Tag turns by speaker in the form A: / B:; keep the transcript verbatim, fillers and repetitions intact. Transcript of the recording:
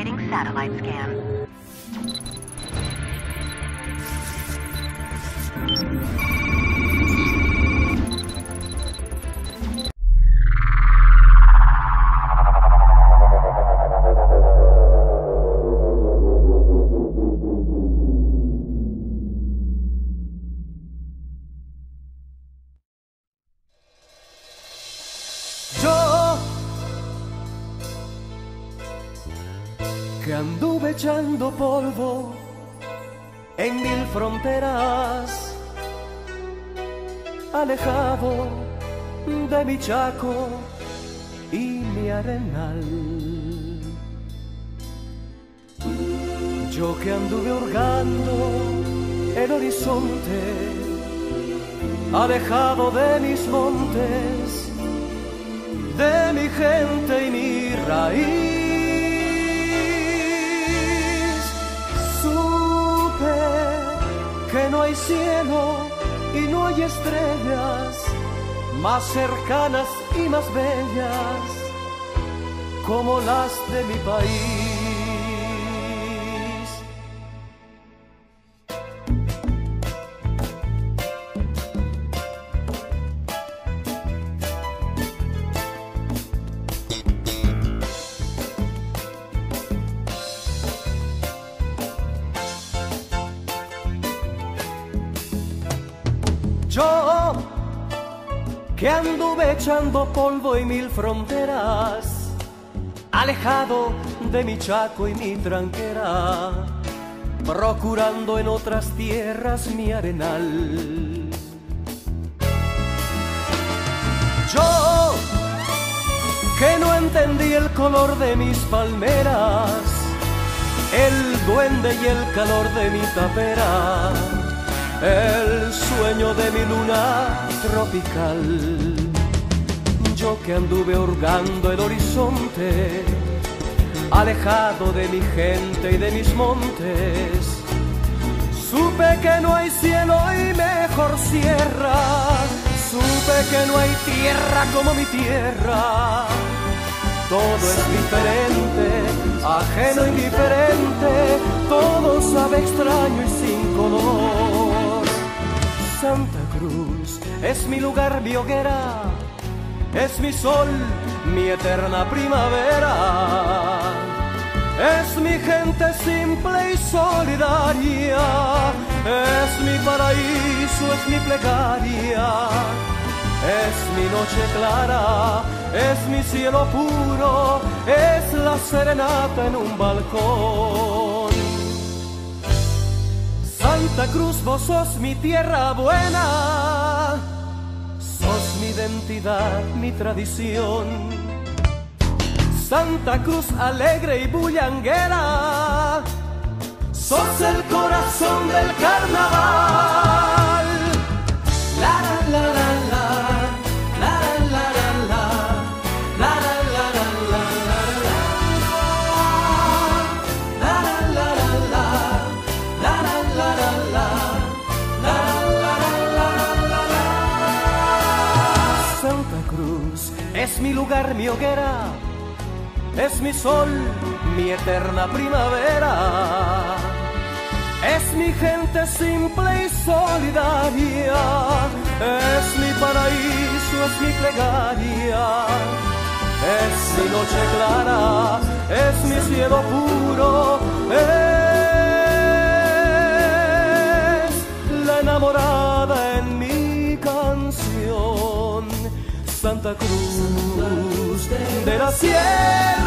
A: Initiating satellite scan.
B: Que anduve echando polvo en mil fronteras, alejado de mi Chaco y mi arenal. Yo que anduve hurgando el horizonte, alejado de mis montes, de mi gente y mi raíz. Que no hay cielo y no hay estrellas más cercanas y más bellas como las de mi país. Yo, que anduve echando polvo y mil fronteras, alejado de mi Chaco y mi tranquera, procurando en otras tierras mi arenal. Yo, que no entendí el color de mis palmeras, el duende y el calor de mi tapera, el sueño de mi luna tropical. Yo que anduve hurgando el horizonte, alejado de mi gente y de mis montes, supe que no hay cielo y mejor sierra, supe que no hay tierra como mi tierra. Todo es diferente, ajeno, indiferente, todo sabe extraño y sin color. Santa Cruz es mi lugar, mi hoguera, es mi sol, mi eterna primavera. Es mi gente simple y solidaria, es mi paraíso, es mi plegaria. Es mi noche clara, es mi cielo puro, es la serenata en un balcón. Santa Cruz, vos sos mi tierra buena, sos mi identidad, mi tradición. Santa Cruz alegre y bullanguera, sos el corazón del carnaval. La la la la la. Es mi lugar, mi hoguera, es mi sol, mi eterna primavera. Es mi gente simple y solidaria, es mi paraíso, es mi plegaria. Es mi noche clara, es mi cielo puro, es la enamorada en mi canción. Santa Cruz de la sierra.